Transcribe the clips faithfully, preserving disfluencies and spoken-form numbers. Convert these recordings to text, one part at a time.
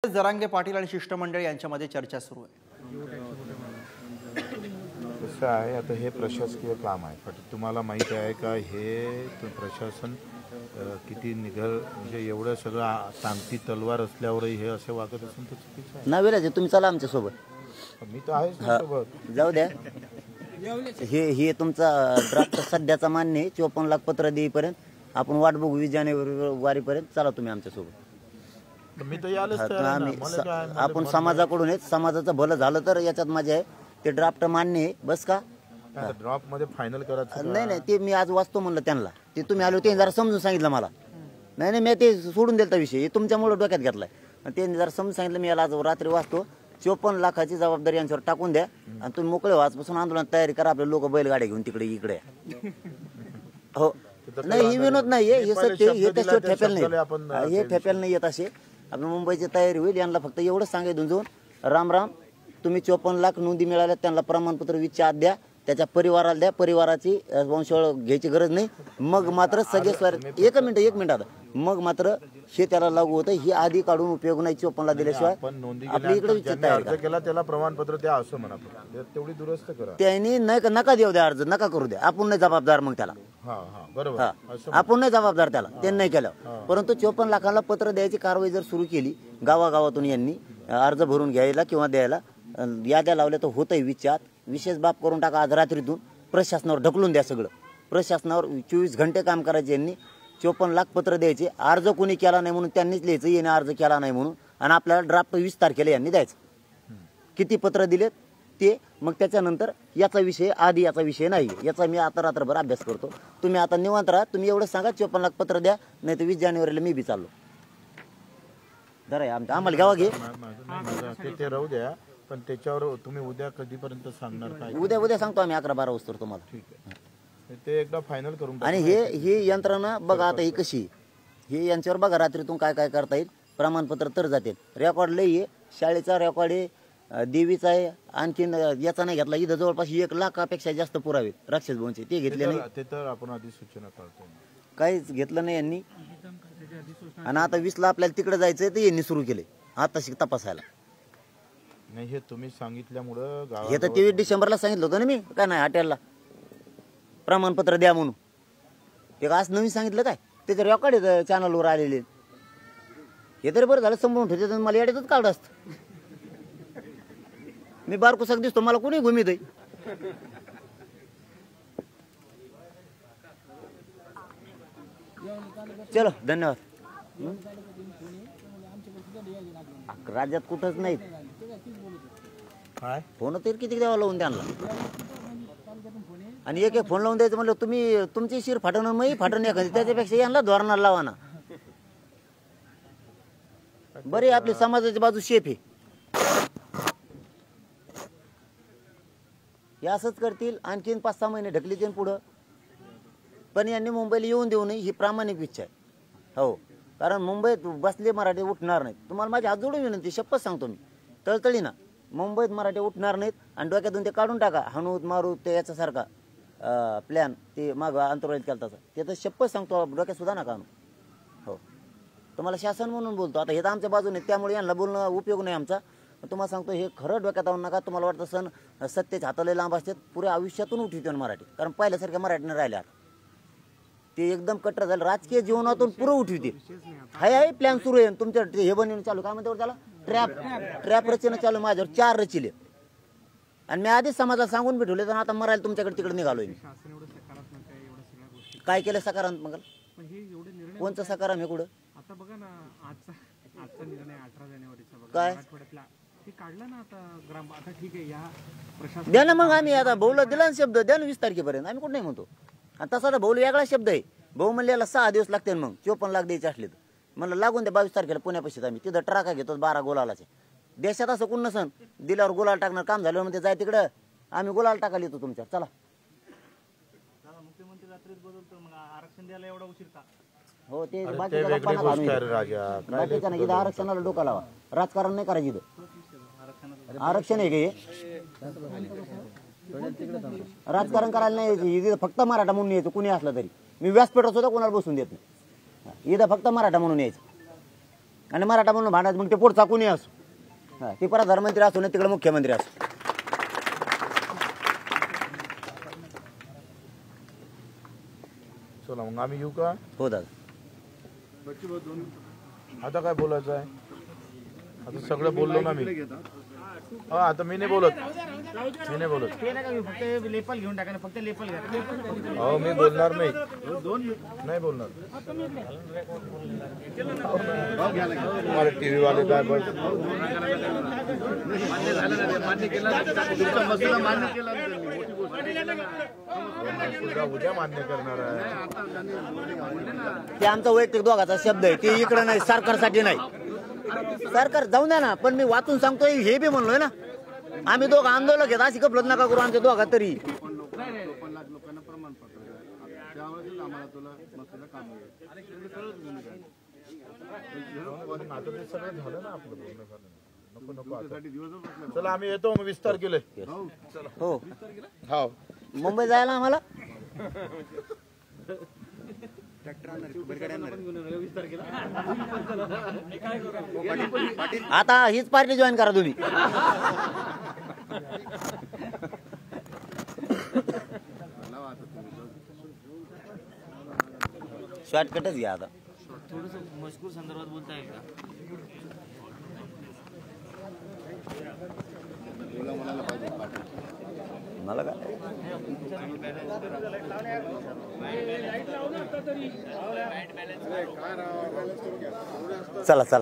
जरांगे पाटील आणि शिष्टमंडळ यांच्यामध्ये चर्चा सुरू आहे. कसं आहे, आता हे प्रशासकीय काम आहे, पण तुम्हाला माहिती आहे का हे प्रशासन किती निघल, म्हणजे एवढं सगळं तांगती तलवार असल्यावरही हे असे वागत असून तर चुकीचं आहे. ना विराज तुम्ही चला आमच्या सोबत. मी तर आहेच ना सोबत. जाऊ द्या. हे हे तुमचा ड्राफ्ट सध्याचा मान्य आहे. चोपन्न लाख पत्र देईपर्यंत आपण वाट बघू. वीस जानेवारी वारीपर्यंत चला तुम्ही आमच्या सोबत. मी तर यायलाच तयार आहे ना. मला काय, मला आपण समाजाकडून आहेत, समाजाचं भलं झालं तर याच्यात मजा आहे. ते ड्राफ्ट मान्य आहे बस का. ड्रॉप मध्ये फायनल करायचं नाही नाही, ते मी आज वाचतो म्हणलं त्यांना. ते तुम्ही आलो ते जरा समजून सांगितलं मला. नाही नाही, मी ते सोडून दिलता विषय, तुमच्यामुळे डोक्यात घेतलाय. ते जरा समजून सांगितलं. मी याला आज रात्री वाचतो. चोपन्न लाखाची जबाबदारी यांच्यावर टाकून द्या आणि तुम्ही मोकळे वाजपासून आंदोलन तयारी करा. आपले लोक बैलगाड्या घेऊन तिकडे इकडे. हो नाही, ही विनोद नाहीये, हे सत्य. हे त्याच्यावर ठेपेल नाही, हे ठेपेल नाही येत असे. आपल्या मुंबईची तयारी होईल. यांना फक्त एवढंच सांगायचं जाऊन, राम राम. तुम्ही चोपन्न लाख नोंदी मिळाल्या, त्यांना प्रमाणपत्र वीसच्या आत द्या. त्याच्या परिवाराला द्या. परिवाराची वंशावळ घ्यायची गरज नाही. मग मात्र सगळे स्वार एक मिनिट एक मिनिट आता मग मात्र हे त्याला लागू होतं. ही आधी काढून उपयोग नाही. चोपन्नला दिल्याशिवाय आपली इकडे विचार केला त्याला प्रमाणपत्र द्या असं म्हणा, तेवढी दुरुस्त करा. त्यांनी नका देऊ द्या अर्ज, नका करू द्या. आपण नाही जबाबदार मग त्याला. बरोबर, आपण नाही जबाबदार त्याला, त्यांनी नाही केलं. परंतु चोपन्न लाखाला पत्र द्यायची कारवाई जर सुरू केली गावागावातून, यांनी अर्ज भरून घ्यायला किंवा द्यायला याद्या लावल्या तर होतंय विचार. विशेष बाब करून टाका आज रात्रीतून. प्रशासनावर ढकलून द्या सगळं. प्रशासनावर चोवीस घंटे काम करायचे यांनी. चोपन्न लाख पत्र द्यायचे. अर्ज कोणी केला नाही म्हणून त्यांनीच लिहायचं याने अर्ज केला नाही म्हणून. आणि आपल्याला ड्राफ्ट वीस तारखेला यांनी द्यायचं. किती पत्र दिलेत ते मग त्याच्यानंतर याचा विषय आधी याचा विषय नाही. याचा मी आता रात्रभर अभ्यास करतो. तुम्ही आता निवांत राहा. तुम्ही एवढं सांगा चोपन्न लाख पत्र द्या, नाही तर वीस जानेवारीला मी बी चाललो. जरा आमच्या आम्हाला घ्यावा घे ते राहू द्या. पण त्याच्यावर तुम्ही उद्या कधीपर्यंत सांगणार काय? उद्या उद्या सांगतो आम्ही अकरा बारा वाजता तुम्हाला. ठीक आहे, ते एकदा फायनल करून. आणि हे ही यंत्रणा बघा आता ही कशी. हे यांच्यावर बघा रात्रीतून काय काय करता येईल. प्रमाणपत्र तर जाते. रेकॉर्ड लई आहे. शाळेचा रेकॉर्ड आहे, देवीचा आहे. आणखीन याचा नाही घेतला. इथं जवळपास एक लाखापेक्षा जास्त पुरावे राक्षस भवनचे ते घेतले नाही. ते तर आपण आधी सूचना करतो. काहीच घेतलं नाही यांनी. आणि आता वीसला आपल्याला तिकडे जायचंय तर यांनी सुरू केले आता शिक तपासायला. नाही, हे तुम्ही सांगितल्यामुळं हे तर तेवीस डिसेंबरला सांगितलं होतं ना मी. काय नाही हॉटेलला प्रमाणपत्र द्या म्हणून. ते आज नवीन सांगितलं काय? त्याचे रेकॉर्ड आहे चॅनलवर आलेले. हे तरी बरं झालं समजून ठेवते. मला याड्यातच काढलं असतं. मी बारकुसाक दिसतो, मला कोणी घुमीत आहे. चलो धन्यवाद. राज्यात कुठंच नाही. फोन तरी किती द्यावा लावून त्यांना. आणि एक एक फोन लावून द्यायचं म्हणलं तुम्ही तुमची शिर फाटणं मग फाटण एखादी. त्याच्यापेक्षा यांना धोरणाला लावा ना. बरे आपली समाजाची बाजू शेफ आहे. हे असंच करतील. आणखीन पाच सहा महिने ढकलीतील पुढं. पण यांनी मुंबईला येऊन देऊ नये ही प्रामाणिक इच्छा आहे. हो, कारण मुंबईत बसले मराठी उठणार नाहीत. तुम्हाला माझी हात जोडून विनंती, शपथ सांगतो मी तळतळी ना. मुंबईत मराठी उठणार नाहीत. आणि डोक्यातून ते काढून टाका. हाणूत मारू ते याच्यासारखा प्लॅन ते माग अंतराळीत केला तसा. ते तर शपथ सांगतो डोक्यात सुद्धा नका आणू. हो, तुम्हाला शासन म्हणून बोलतो. आता हे तर आमच्या बाजूने, त्यामुळे यांना बोलणं उपयोग नाही आमचा. तुम्हाला सांगतो हे खरं डोक्यात आणू नका. तुम्हाला वाटतं सण सत्तेच्या हाताला लांब असतात. पुऱ्या आयुष्यातून उठवतो मराठी. कारण पहिल्यासारख्या मराठीने राहिल्या आता. ते एकदम कट्टर झालं. राजकीय जीवनातून पुरं उठवते. हाय हाय प्लॅन सुरू आहे तुमच्या. हे बनवून चालू काय म्हणते त्याला ट्रॅप ट्रॅप रचना चालू. माझ्यावर चार रचिले. आणि मी आधीच समाजाला सांगून भेटवले. तर आता मरायला तुमच्याकडे तिकडे निघालोय मी. काय केलं सकारात्मक? कोणचं सकारात्मक? हे कुठं आता बघा ना, आजचा आजचा निर्णय अठरा जानेवारीचा बघा. काय आठवड्यातला ते काढलं ना आता ग्राम. आता ठीक आहे, या प्रशासन द्या ना मग. आम्ही आता भाऊला दिला ना शब्द, द्या ना वीस तारखेपर्यंत. आम्ही कुठं नाही म्हणतो. आणि तसा तर भाऊ वेगळा शब्द आहे. भाऊ म्हणले याला सहा दिवस लागते. मग चोपन्न लाख द्यायचे असले तर म्हणलं लागून द्या. बावीस तारखेला पुण्यापाशीच आम्ही तिथं ट्राका घेतो बारा गुलालाचे. देशात असं कोण नसन दिल्यावर गुलाल टाकणार. काम झालं म्हणजे जाय तिकडं. आम्ही गुलाल टाकायला येतो तुमच्या. चला मुख्यमंत्री रात्रीत बदलतो, मग आरक्षण द्यायला एवढा उशीर का? हो, ते बाकीच्या आरक्षणाला डोका लावा. राजकारण नाही करायचं इथं. आरक्षण आहे का? राजकारण करायला नाही. फक्त मराठा म्हणून यायचं कुणी असलं तरी. मी व्यासपीठात सुद्धा कोणाला बसून देत नाही. इथं फक्त मराठा म्हणून यायचं. आणि मराठा म्हणून भांडत मग ते पुढचा कुणी असो, हा ती प्रधानमंत्री असो ना तिकडे मुख्यमंत्री असो. चला मग आम्ही येऊ का? हो दादा. आता काय बोलायचं आहे? आता सगळं बोललो ना मी. हा आता मी नाही बोलत, मी नाही बोलत. फक्त लेपल घेऊन टाका ना, फक्त लेपल घ्या. हो मी बोलणार नाही, नाही बोलणार. तुम्हाला टीव्ही वाले काय बस उद्या मान्य करणार आहे. ते आमचा वैयक्तिक दोघाचा शब्द आहे, ते इकडे नाही, सरकारसाठी नाही. सरकार जाऊ द्या ना, पण मी वाचून सांगतोय हे बी म्हणलोय ना, आम्ही दोघं आंदोलक घेत अशी कपलत नका करू आमच्या दोघा तरी. चला आम्ही येतो मग वीस तारखेला. हो हो मुंबई जायला आम्हाला. आता हीच पार्टी जॉईन करा तुम्ही. शॉर्टकटच घ्या आता. मजकूर संदर्भात बोलता येईल का? मला काय चला चला.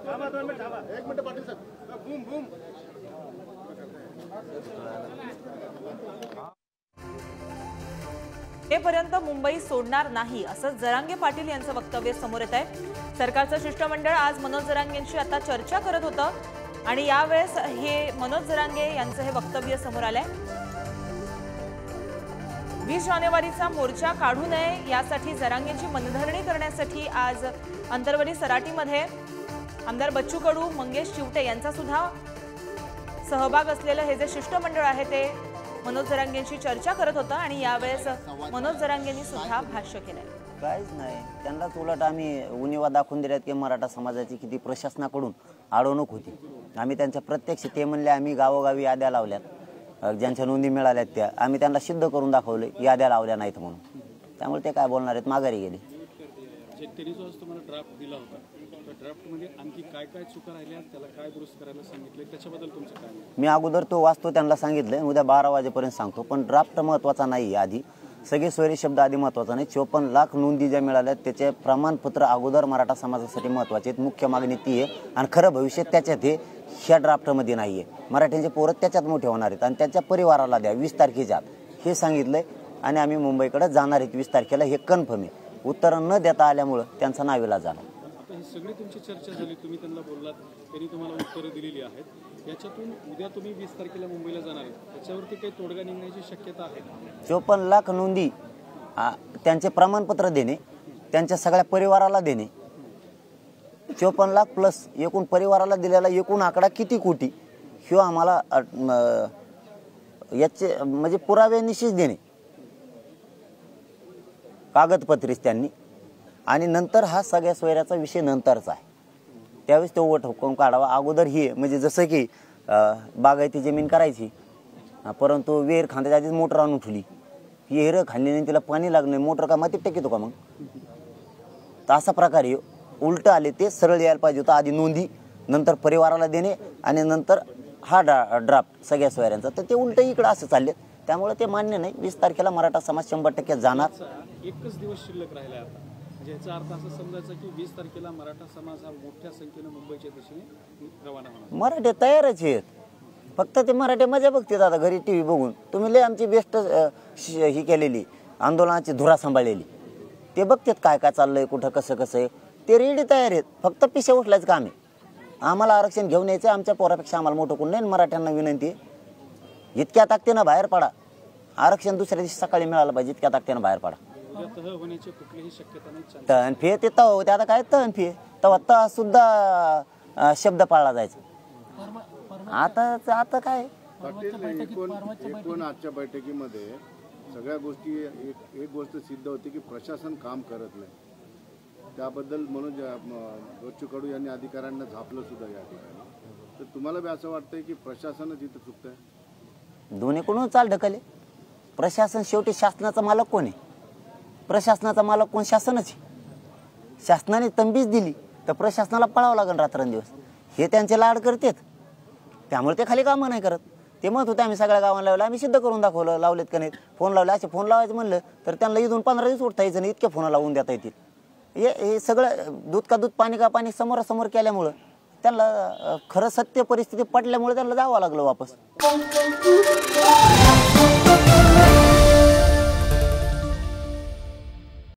पर्यंत मुंबई सोडणार नाही असं जरांगे पाटील यांचं वक्तव्य समोर येत आहे. सरकारचं शिष्टमंडळ आज मनोज जरांगेंशी आता चर्चा करत होतं आणि यावेळेस हे मनोज जरांगे यांचं हे वक्तव्य समोर आलंय. वीस जानेवारीचा मोर्चा काढू नये यासाठी जरांगेंची मनधरणी करण्यासाठी आज अंतरवली सराटीमध्ये आमदार बच्चू कडू, मंगेश चिवटे यांचा सुद्धा सहभाग असलेलं हे जे शिष्टमंडळ आहे ते मनोज जरांगेंशी चर्चा करत होतं आणि यावेळेस मनोज जरांगेंनी सुद्धा भाष्य केलंय. काहीच नाही, त्यांनाच उलट आम्ही उणिवा दाखवून दिल्यात की मराठा समाजाची किती प्रशासनाकडून अडवणूक होती. आम्ही त्यांच्या प्रत्यक्ष ते म्हणले आम्ही गावोगावी याद्या लावल्यात, ज्यांच्या नोंदी मिळाल्यात त्या आम्ही त्यांना सिद्ध करून दाखवले, याद्या लावल्या नाहीत म्हणून. त्यामुळे ते काय बोलणार आहेत, माघारी गेले. त्यांनी जो आज तुम्हाला ड्राफ्ट दिला होता त्या ड्राफ्टमध्ये आणखी काय काय चुका राहिल्या, त्याला काय दुरुस्त करायला सांगितले, त्याच्याबद्दल तुमचं काय? मी अगोदर तो वाचतो त्यांना सांगितलं, उद्या बारा वाजेपर्यंत सांगतो. पण ड्राफ्ट महत्त्वाचा नाही, आधी सगळे सोयरे शब्द आधी महत्त्वाचा नाही. चोपन्न लाख नोंदी ज्या मिळाल्या त्याचे प्रमाणपत्र अगोदर मराठा समाजासाठी महत्त्वाचे आहेत. मुख्य मागणी ती आहे आणि खरं भविष्य त्याच्यात हे ह्या ड्राफ्टमध्ये नाही आहे. मराठ्यांचे पोरं त्याच्यात मोठे होणार आहेत आणि त्याच्या परिवाराला द्या वीस तारखेच्या आत हे सांगितलंय आणि आम्ही मुंबईकडे जाणार आहेत वीस तारखेला, हे कन्फर्म आहे. उत्तरं न देता आल्यामुळं त्यांचा नावेला झाला. आता ही सगळी तुमची चर्चा झाली, तुम्ही त्यांना बोललात, त्यांनी तुम्हाला उत्तरं दिलेली आहेत. याच्यातून उद्या तुम्ही वीस तारखेला मुंबईला जाणार आहे, त्याच्यावरती काही तोडगा निघण्याची शक्यता आहे? चोपन्न लाख नोंदी त्यांचे प्रमाणपत्र देणे, त्यांच्या सगळ्या परिवाराला देणे. चोपन्न लाख प्लस एकूण परिवाराला दिलेला एकूण आकडा किती कोटी ह्यो आम्हाला याचे म्हणजे पुरावे निश्चित देणे, कागदपत्रीच त्यांनी. आणि नंतर हा सगळ्या सोयऱ्याचा विषय नंतरचा आहे, त्यावेळेस तो वट हुकूम काढावा. अगोदर ही म्हणजे जसं की बागायती जमीन करायची, परंतु वेर खांद्याच्या आधीच मोटर आणून ठेवली, ही हेरं खाल्ली नाही, तिला पाणी लागलं, मोटर का मातीत टेकतो का मग? तर असा प्रकारे उलट आले, ते सरळ यायला पाहिजे होतं. आधी नोंदी, नंतर परिवाराला देणे आणि नंतर हा ड्रा ड्राफ्ट सगळ्या सोयऱ्यांचा. तर ते उलट इकडं असं चालले, त्यामुळे ते मान्य नाही. वीस तारखेला मराठा समाज शंभर टक्के जाणार. एकच दिवस शिल्लक राहिला आता, म्हणजे याचा अर्थ असं समजायचा की वीस तारखेला मराठा समाज हा मोठ्या संख्येनं मुंबईच्या दिशेने रवाना होणार. मराठे तयारच आहेत, फक्त ते मराठे मजा बघतात आता घरी टी व्ही बघून. तुम्ही लय आमची बेस्ट ही केलेली आंदोलनाची धुरा सांभाळलेली, ते बघतात काय काय चाललंय, कुठं कसं कसं आहे. ते रेडी तयार आहेत, फक्त पिशा उठलायचं काम आहे. आम्हाला आरक्षण घेऊन यायचं, आमच्या पोरापेक्षा आम्हाला मोठं कोण नाही. मराठ्यांना विनंती आहे, इतक्या ताकदीनं बाहेर पडा. आरक्षण दुसऱ्या दिवशी सकाळी मिळालं पाहिजे, इतक्या ताकदीनं बाहेर पडा. होण्याची कुठलीही शक्यता नाही. तहन फे ते तव होते, आता काय तहन फे तवा त सुद्धा शब्द पाळला जायचा. आता आता काय एकूण आजच्या बैठकीमध्ये सगळ्या गोष्टी एक एक गोष्ट सिद्ध होती की प्रशासन काम करत नाही. त्याबद्दल म्हणून बच्चू कडू यांनी अधिकाऱ्यांना झापलं सुद्धा या ठिकाणी. तर तुम्हाला बी असं वाटतंय की प्रशासनच इथं चुकतंय? दोन्हीकडून चाल ढकले. प्रशासन शेवटी शासनाचा मालक कोण आहे? प्रशासनाचा मालक कोण? शासनच आहे. शासनाने तंबीज दिली तर प्रशासनाला पळावं लागेल रात्रंदिवस. हे त्यांचे लाड करतात, त्यामुळे ते खाली कामं नाही करत. ते म्हणत होते आम्ही सगळ्या गावाला लावलं, आम्ही सिद्ध करून दाखवलं, लावलेत का नाहीत. फोन लावले, असे फोन लावायचं म्हणलं तर त्यांना इथून पंधरा दिवस उठता यायचं नाही, इतके फोन लावून देता येतील. हे हे सगळं दूध का दूध पाणी का पाणी समोरासमोर केल्यामुळं त्यांना खरं सत्य परिस्थिती पटल्यामुळे त्यांना जावं लागलं वापस.